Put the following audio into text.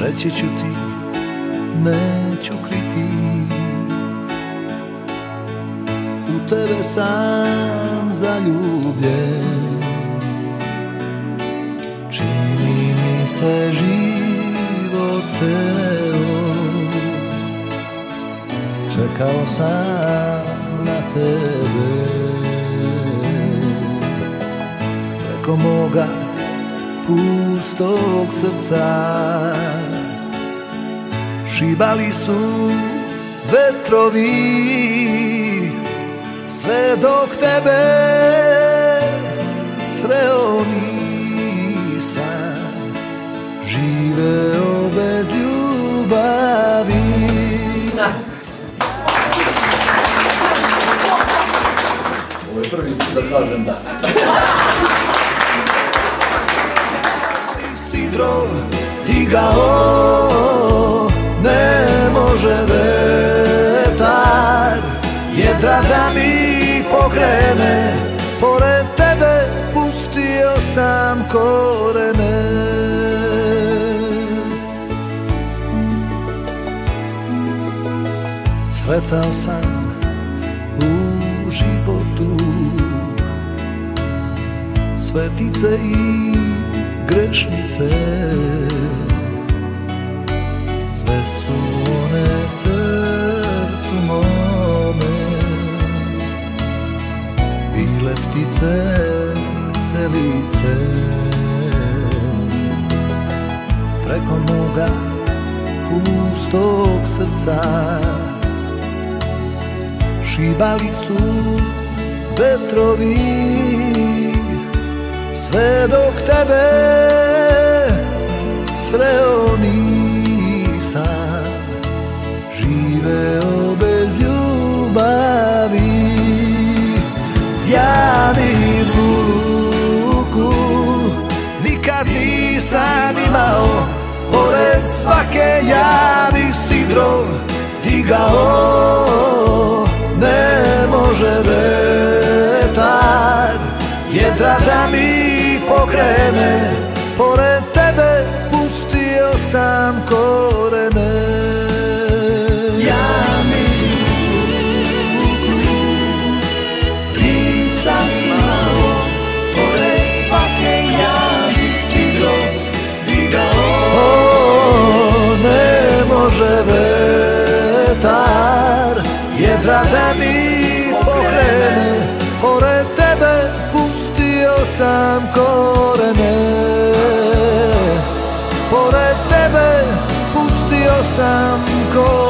reći ću ti, neću kriti. U tebe sam zaljubljen, čini mi se život ceo. Čekao sam na tebe, preko moga pustog srca šibali su vetrovi, sve dok tebe sreo nisam, živeo bez ljubavi. Da. Ovo je prvi put da kažem da. Sidro digao, ne može vetar jedra da mi pokrene, pored tebe pustio sam korene. Sretao sam u životu svetice i grešnice, sve su one srcu mome bile ptice selice. Preko moga pustog srca šibali su vetrovi, sve dok tebe sreo nisam, živeo bez ljubavi. Ja ni ruku nikad nisam imao, pored svake ja bi sidro digao, ne može vetar jedra da mi pokrene, pored tebe pustio sam korene. Ja ni ruku nisam imao, pored svake ja bi sidro digao, ne može vetar jedra da mi pokrene, pored tebe pustio sam korene, pored tebe pustio sam korene.